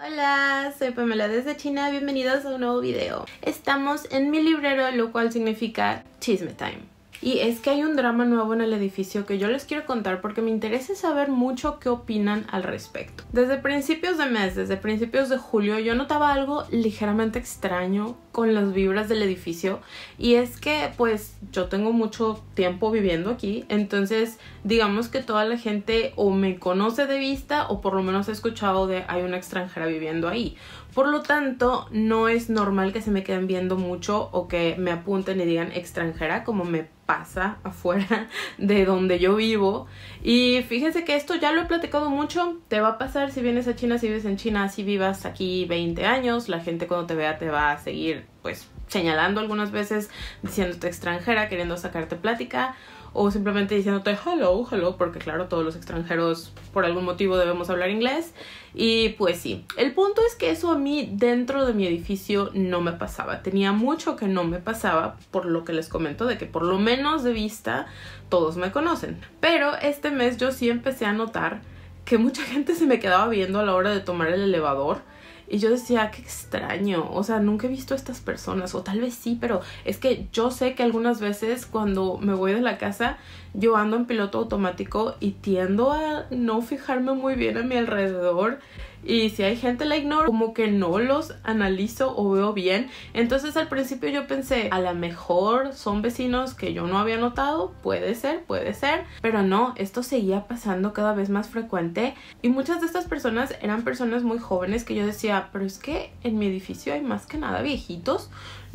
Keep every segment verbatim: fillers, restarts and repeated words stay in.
Hola, soy Pamela desde China, bienvenidos a un nuevo video. Estamos en mi librero, lo cual significa chisme time. Y es que hay un drama nuevo en el edificio que yo les quiero contar porque me interesa saber mucho qué opinan al respecto. Desde principios de mes, desde principios de julio, yo notaba algo ligeramente extraño con las vibras del edificio. Y es que pues yo tengo mucho tiempo viviendo aquí, entonces digamos que toda la gente o me conoce de vista o por lo menos he escuchado de hay una extranjera viviendo ahí. Por lo tanto, no es normal que se me queden viendo mucho o que me apunten y digan extranjera como me pasa afuera de donde yo vivo. Y fíjense que esto ya lo he platicado mucho. Te va a pasar si vienes a China, si vives en China, si vivas aquí veinte años. La gente cuando te vea te va a seguir pues señalando algunas veces, diciéndote extranjera, queriendo sacarte plática. O simplemente diciéndote hello, hello, porque claro, todos los extranjeros por algún motivo debemos hablar inglés. Y pues sí, el punto es que eso a mí dentro de mi edificio no me pasaba. Tenía mucho que no me pasaba, por lo que les comento de que por lo menos de vista todos me conocen. Pero este mes yo sí empecé a notar que mucha gente se me quedaba viendo a la hora de tomar el elevador. Y yo decía, qué extraño, o sea, nunca he visto a estas personas, o tal vez sí, pero es que yo sé que algunas veces cuando me voy de la casa, yo ando en piloto automático y tiendo a no fijarme muy bien a mi alrededor. Y si hay gente la ignoro, como que no los analizo o veo bien. Entonces al principio yo pensé, a lo mejor son vecinos que yo no había notado. Puede ser, puede ser. Pero no, esto seguía pasando cada vez más frecuente. Y muchas de estas personas eran personas muy jóvenes que yo decía, pero es que en mi edificio hay más que nada viejitos.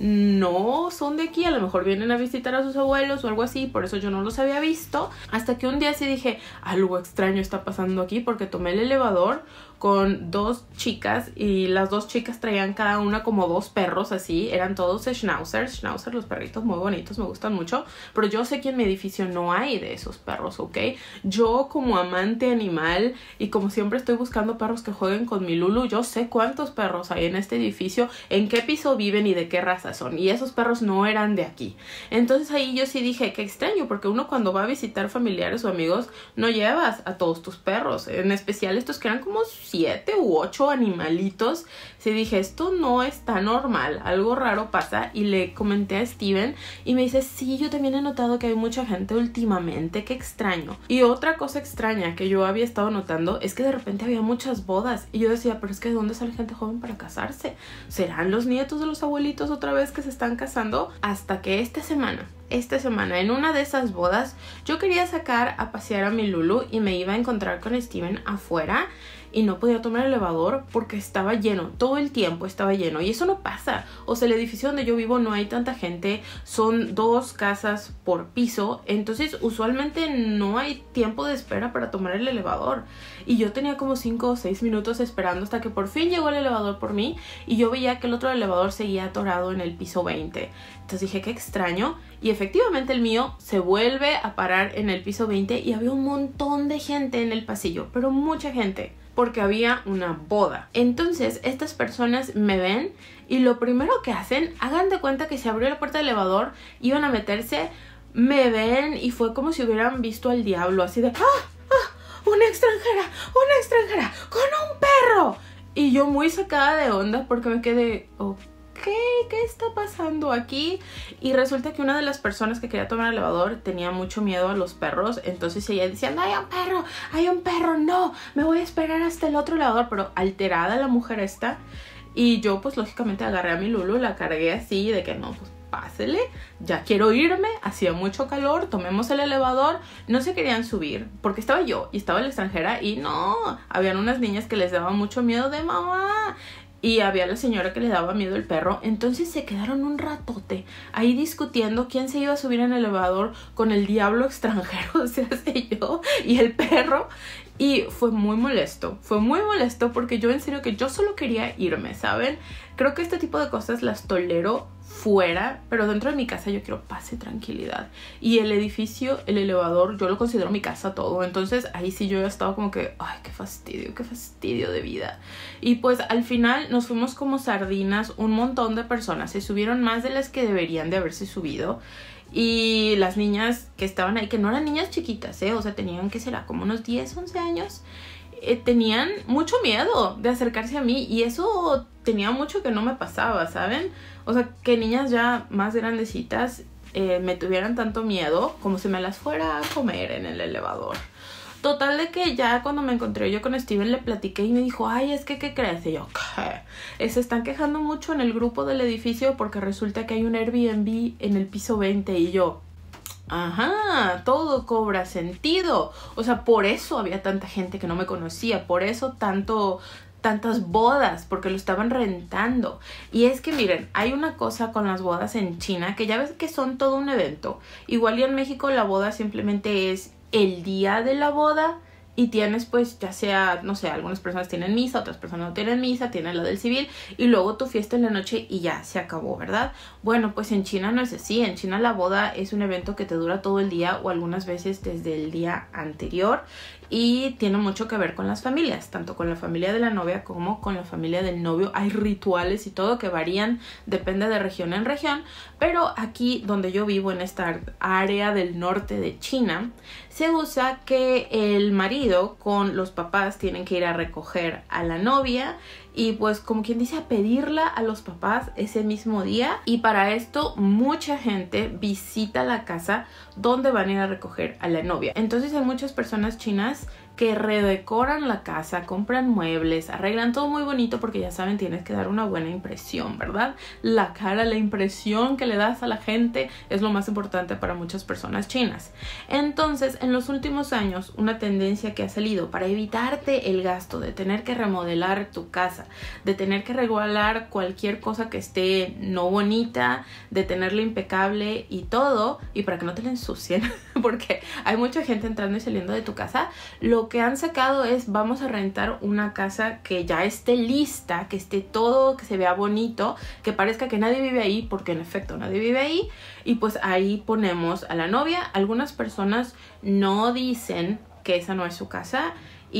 No son de aquí, a lo mejor vienen a visitar a sus abuelos o algo así, por eso yo no los había visto. Hasta que un día sí dije, algo extraño está pasando aquí, porque tomé el elevador con dos chicas y las dos chicas traían cada una como dos perros así, eran todos schnauzers, schnauzers, los perritos muy bonitos, me gustan mucho, pero yo sé que en mi edificio no hay de esos perros, ¿ok? Yo como amante animal y como siempre estoy buscando perros que jueguen con mi Lulu, yo sé cuántos perros hay en este edificio, en qué piso viven y de qué raza son, y esos perros no eran de aquí. Entonces ahí yo sí dije, qué extraño, porque uno cuando va a visitar familiares o amigos no llevas a todos tus perros, en especial estos que eran como siete u ocho animalitos. Sí dije, esto no está normal, algo raro pasa. Y le comenté a Steven y me dice, sí, yo también he notado que hay mucha gente últimamente, qué extraño. Y otra cosa extraña que yo había estado notando es que de repente había muchas bodas y yo decía, pero es que ¿de dónde sale gente joven para casarse? ¿Serán los nietos de los abuelitos otra vez que se están casando? Hasta que esta semana Esta semana, en una de esas bodas, yo quería sacar a pasear a mi Lulu y me iba a encontrar con Steven afuera y no podía tomar el elevador porque estaba lleno, todo el tiempo estaba lleno y eso no pasa. O sea, el edificio donde yo vivo no hay tanta gente, son dos casas por piso, entonces usualmente no hay tiempo de espera para tomar el elevador. Y yo tenía como cinco o seis minutos esperando hasta que por fin llegó el elevador por mí y yo veía que el otro elevador seguía atorado en el piso veinte. Entonces dije, qué extraño. Y efectivamente el mío se vuelve a parar en el piso veinte y había un montón de gente en el pasillo, pero mucha gente, porque había una boda. Entonces estas personas me ven y lo primero que hacen, hagan de cuenta que se abrió la puerta del elevador, iban a meterse, me ven y fue como si hubieran visto al diablo, así de ¡ah! ¡Ah! ¡Una extranjera! ¡Una extranjera! ¡Con un perro! Y yo muy sacada de onda porque me quedé, ok, ¿qué está pasando aquí? Y resulta que una de las personas que quería tomar el elevador tenía mucho miedo a los perros, entonces ella decía, no, hay un perro, hay un perro, no, me voy a esperar hasta el otro elevador, pero alterada la mujer esta. Y yo pues lógicamente agarré a mi Lulu, la cargué así de que no, pues pásele, ya quiero irme, hacía mucho calor, tomemos el elevador. No se querían subir porque estaba yo y estaba la extranjera y no, habían unas niñas que les daba mucho miedo de mamá. Y había la señora que le daba miedo el perro. Entonces se quedaron un ratote ahí discutiendo quién se iba a subir en el elevador con el diablo extranjero, o sea, sé yo, y el perro. Y fue muy molesto, fue muy molesto porque yo en serio que yo solo quería irme, ¿saben? Creo que este tipo de cosas las tolero fuera, pero dentro de mi casa yo quiero paz y tranquilidad. Y el edificio, el elevador, yo lo considero mi casa todo. Entonces ahí sí yo ya estaba como que, ay, qué fastidio, qué fastidio de vida. Y pues al final nos fuimos como sardinas, un montón de personas. Se subieron más de las que deberían de haberse subido. Y las niñas que estaban ahí, que no eran niñas chiquitas, ¿eh? O sea, tenían, que será, como unos diez, once años. eh, tenían mucho miedo de acercarse a mí y eso tenía mucho que no me pasaba, ¿saben? O sea, que niñas ya más grandecitas eh, me tuvieran tanto miedo como si me las fuera a comer en el elevador. Total de que ya cuando me encontré yo con Steven le platiqué y me dijo, ay, es que, ¿qué crees? Y yo, ¿qué? Se están quejando mucho en el grupo del edificio porque resulta que hay un Airbnb en el piso veinte y yo, ajá, todo cobra sentido. O sea, por eso había tanta gente que no me conocía, por eso tanto... tantas bodas, porque lo estaban rentando. Y es que miren, hay una cosa con las bodas en China, que ya ves que son todo un evento. Igual y en México la boda simplemente es el día de la boda y tienes pues ya sea, no sé, algunas personas tienen misa, otras personas no tienen misa, tienen la del civil y luego tu fiesta en la noche y ya se acabó, ¿verdad? Bueno, pues en China no es así. En China la boda es un evento que te dura todo el día o algunas veces desde el día anterior y tiene mucho que ver con las familias, tanto con la familia de la novia como con la familia del novio. Hay rituales y todo que varían, depende de región en región, pero aquí donde yo vivo, en esta área del norte de China, se usa que el marido con los papás tienen que ir a recoger a la novia y pues como quien dice a pedirla a los papás ese mismo día, y para esto mucha gente visita la casa donde van a ir a recoger a la novia. Entonces hay muchas personas chinas que redecoran la casa, compran muebles, arreglan todo muy bonito porque ya saben, tienes que dar una buena impresión, ¿verdad? La cara, la impresión que le das a la gente es lo más importante para muchas personas chinas. Entonces, en los últimos años, una tendencia que ha salido para evitarte el gasto de tener que remodelar tu casa, de tener que regalar cualquier cosa que esté no bonita, de tenerla impecable y todo, y para que no te la ensucien, porque hay mucha gente entrando y saliendo de tu casa, lo que han sacado es vamos a rentar una casa que ya esté lista, que esté todo, que se vea bonito, que parezca que nadie vive ahí, porque en efecto nadie vive ahí, y pues ahí ponemos a la novia. Algunas personas no dicen que esa no es su casa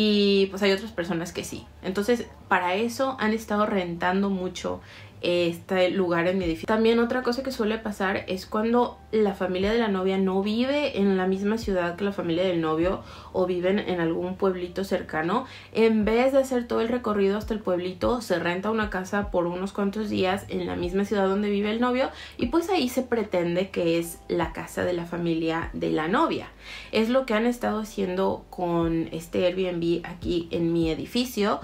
y pues hay otras personas que sí. Entonces para eso han estado rentando mucho este lugar en mi edificio. También otra cosa que suele pasar es cuando la familia de la novia no vive en la misma ciudad que la familia del novio o viven en algún pueblito cercano. En vez de hacer todo el recorrido hasta el pueblito, se renta una casa por unos cuantos días en la misma ciudad donde vive el novio y pues ahí se pretende que es la casa de la familia de la novia. Es lo que han estado haciendo con este Airbnb aquí en mi edificio.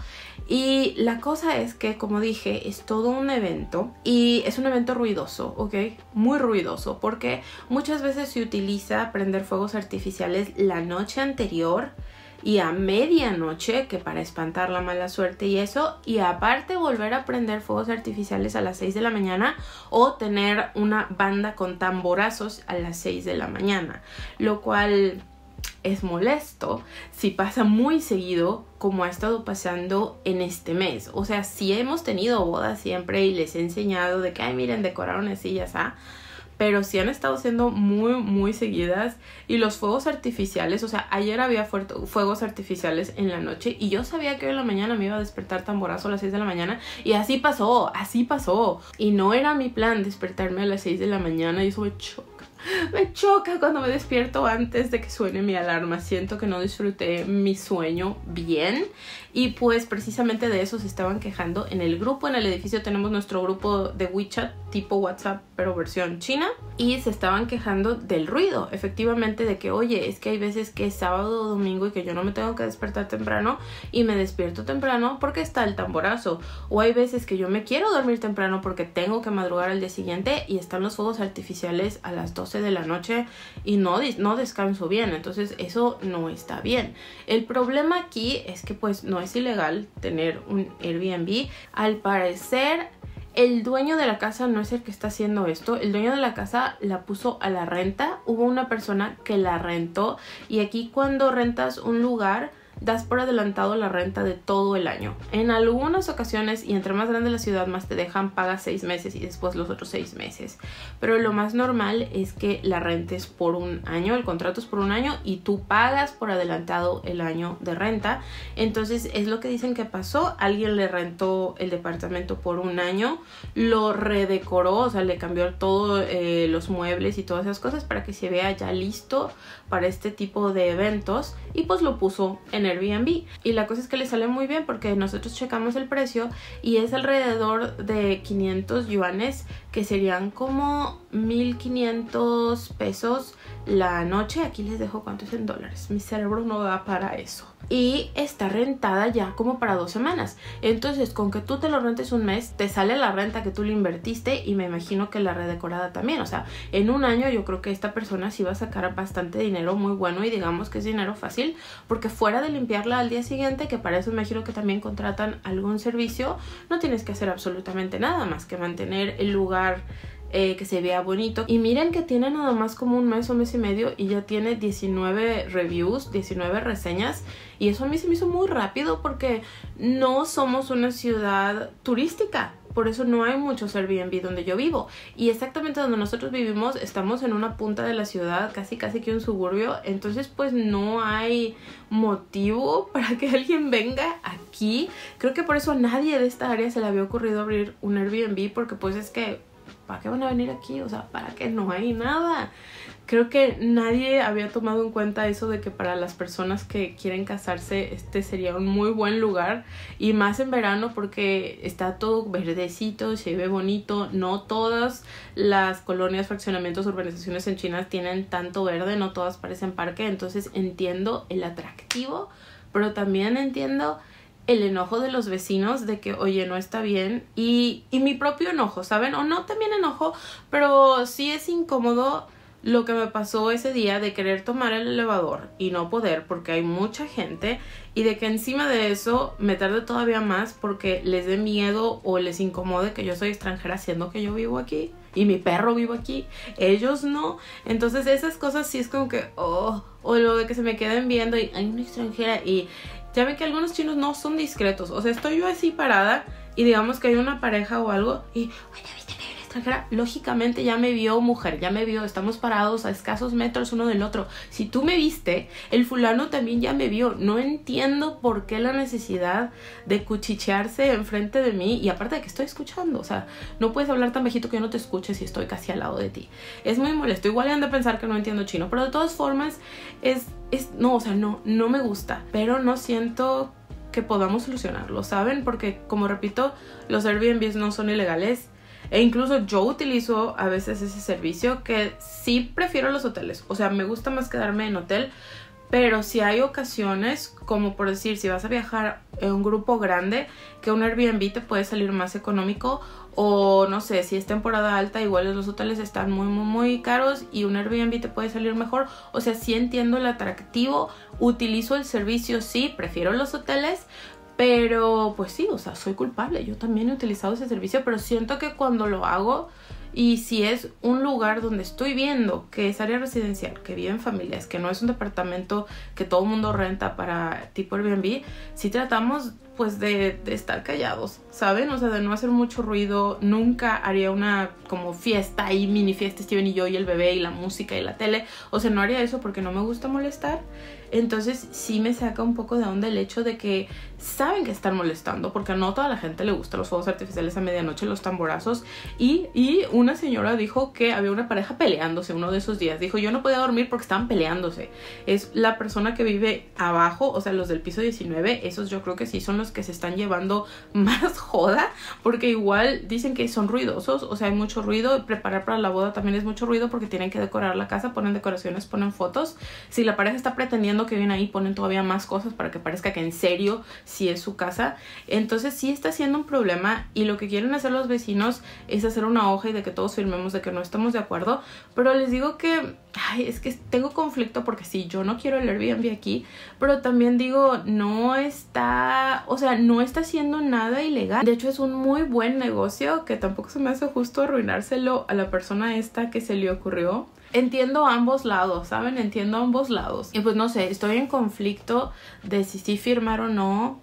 Y la cosa es que, como dije, es todo un evento y es un evento ruidoso, ¿ok? Muy ruidoso, porque muchas veces se utiliza prender fuegos artificiales la noche anterior y a medianoche, que para espantar la mala suerte y eso, y aparte volver a prender fuegos artificiales a las seis de la mañana o tener una banda con tamborazos a las seis de la mañana, lo cual es molesto si pasa muy seguido como ha estado pasando en este mes. O sea, si hemos tenido bodas siempre y les he enseñado de que, ay, miren, decoraron así y así, pero sí han estado siendo muy, muy seguidas. Y los fuegos artificiales, o sea, ayer había fuegos artificiales en la noche y yo sabía que hoy en la mañana me iba a despertar tamborazo a las seis de la mañana y así pasó, así pasó. Y no era mi plan despertarme a las seis de la mañana y eso me choca. Me choca cuando me despierto antes de que suene mi alarma. Siento que no disfruté mi sueño bien. Y pues precisamente de eso se estaban quejando en el grupo. En el edificio tenemos nuestro grupo de WeChat tipo WhatsApp, pero versión china. Y se estaban quejando del ruido, efectivamente, de que oye, es que hay veces que es sábado o domingo y que yo no me tengo que despertar temprano y me despierto temprano porque está el tamborazo. O hay veces que yo me quiero dormir temprano porque tengo que madrugar al día siguiente y están los fuegos artificiales a las doce de la noche y no, no descanso bien. Entonces eso no está bien. El problema aquí es que pues no es ilegal tener un Airbnb. Al parecer el dueño de la casa no es el que está haciendo esto. El dueño de la casa la puso a la renta. Hubo una persona que la rentó y aquí cuando rentas un lugar das por adelantado la renta de todo el año. En algunas ocasiones, y entre más grande la ciudad, más te dejan, pagas seis meses y después los otros seis meses. Pero lo más normal es que la rentes por un año, el contrato es por un año y tú pagas por adelantado el año de renta. Entonces es lo que dicen que pasó. Alguien le rentó el departamento por un año, lo redecoró, o sea, le cambió todos eh, los muebles y todas esas cosas para que se vea ya listo para este tipo de eventos y pues lo puso en Airbnb. Y la cosa es que le sale muy bien porque nosotros checamos el precio y es alrededor de quinientos yuanes, que serían como mil quinientos pesos la noche. Aquí les dejo cuánto es en dólares, mi cerebro no da para eso. Y está rentada ya como para dos semanas. Entonces, con que tú te lo rentes un mes, te sale la renta que tú le invertiste y me imagino que la redecorada también. O sea, en un año yo creo que esta persona sí va a sacar bastante dinero muy bueno, y digamos que es dinero fácil, porque fuera de limpiarla al día siguiente, que para eso me imagino que también contratan algún servicio, no tienes que hacer absolutamente nada más que mantener el lugar Eh, que se vea bonito. Y miren que tiene nada más como un mes o mes y medio y ya tiene diecinueve reviews, diecinueve reseñas, y eso a mí se me hizo muy rápido porque no somos una ciudad turística. Por eso no hay muchos Airbnb donde yo vivo. Y exactamente donde nosotros vivimos estamos en una punta de la ciudad, casi casi que un suburbio. Entonces pues no hay motivo para que alguien venga aquí. Creo que por eso a nadie de esta área se le había ocurrido abrir un Airbnb, porque pues es que ¿para qué van a venir aquí? O sea, ¿para qué no hay nada? Creo que nadie había tomado en cuenta eso de que para las personas que quieren casarse este sería un muy buen lugar, y más en verano porque está todo verdecito, se ve bonito. No todas las colonias, fraccionamientos, urbanizaciones en China tienen tanto verde, no todas parecen parque. Entonces entiendo el atractivo, pero también entiendo el enojo de los vecinos de que, oye, no está bien, y, y mi propio enojo, ¿saben? O no también enojo, pero sí es incómodo lo que me pasó ese día de querer tomar el elevador y no poder porque hay mucha gente, y de que encima de eso me tarde todavía más porque les dé miedo o les incomode que yo soy extranjera, siendo que yo vivo aquí y mi perro vive aquí, ellos no. Entonces esas cosas sí es como que, oh, o lo de que se me queden viendo y hay una extranjera. Y ya ven que algunos chinos no son discretos. O sea, estoy yo así parada y digamos que hay una pareja o algo y, oye, ¿viste que hay una extranjera? Lógicamente ya me vio mujer, ya me vio, estamos parados a escasos metros uno del otro. Si tú me viste, el fulano también ya me vio. No entiendo por qué la necesidad de cuchichearse enfrente de mí, y aparte de que estoy escuchando. O sea, no puedes hablar tan bajito que yo no te escuche si estoy casi al lado de ti. Es muy molesto. Igual han de pensar que no entiendo chino, pero de todas formas es... Es, no, o sea, no, no me gusta, pero no siento que podamos solucionarlo, ¿saben? Porque, como repito, los Airbnbs no son ilegales, e incluso yo utilizo a veces ese servicio, que sí prefiero los hoteles. O sea, me gusta más quedarme en hotel, pero si hay ocasiones, como por decir, si vas a viajar en un grupo grande, que un Airbnb te puede salir más económico. O no sé, si es temporada alta, igual los hoteles están muy muy muy caros y un Airbnb te puede salir mejor. O sea, sí entiendo el atractivo, utilizo el servicio, sí, prefiero los hoteles, pero pues sí, o sea, soy culpable. Yo también he utilizado ese servicio, pero siento que cuando lo hago, y si es un lugar donde estoy viendo que es área residencial, que viven familias, que no es un departamento que todo el mundo renta para tipo Airbnb, sí tratamos pues de, de estar callados, ¿saben? O sea, de no hacer mucho ruido. Nunca haría una como fiesta y mini fiesta Steven y yo y el bebé y la música y la tele. O sea, no haría eso porque no me gusta molestar. Entonces sí me saca un poco de onda el hecho de que saben que están molestando, porque no a toda la gente le gustan los fuegos artificiales a medianoche, los tamborazos. Y, y una señora dijo que había una pareja peleándose uno de esos días. Dijo, yo no podía dormir porque estaban peleándose. Es la persona que vive abajo, o sea, los del piso diecinueve, esos yo creo que sí son los que se están llevando más joda, porque igual dicen que son ruidosos. O sea, hay mucho ruido. Preparar para la boda también es mucho ruido porque tienen que decorar la casa, ponen decoraciones, ponen fotos. Si la pareja está pretendiendo que viven ahí, ponen todavía más cosas para que parezca que en serio sí es su casa. Entonces sí está siendo un problema, y lo que quieren hacer los vecinos es hacer una hoja y de que todos firmemos de que no estamos de acuerdo. Pero les digo que ay, es que tengo conflicto, porque sí, yo no quiero el Airbnb aquí, pero también digo, no está, o sea, no está haciendo nada ilegal. De hecho, es un muy buen negocio, que tampoco se me hace justo arruinárselo a la persona esta que se le ocurrió. Entiendo ambos lados, ¿saben? Entiendo ambos lados. Y pues no sé, estoy en conflicto de si sí firmar o no,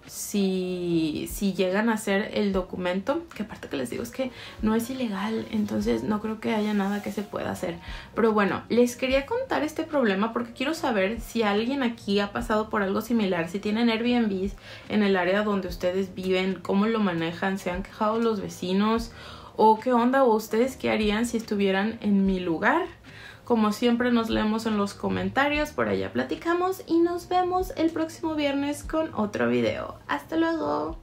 si, si llegan a hacer el documento, que aparte que les digo es que no es ilegal, entonces no creo que haya nada que se pueda hacer. Pero bueno, les quería contar este problema porque quiero saber si alguien aquí ha pasado por algo similar, si tienen Airbnbs en el área donde ustedes viven, cómo lo manejan, se han quejado los vecinos, o qué onda, o ustedes qué harían si estuvieran en mi lugar. Como siempre nos leemos en los comentarios, por allá platicamos y nos vemos el próximo viernes con otro video. ¡Hasta luego!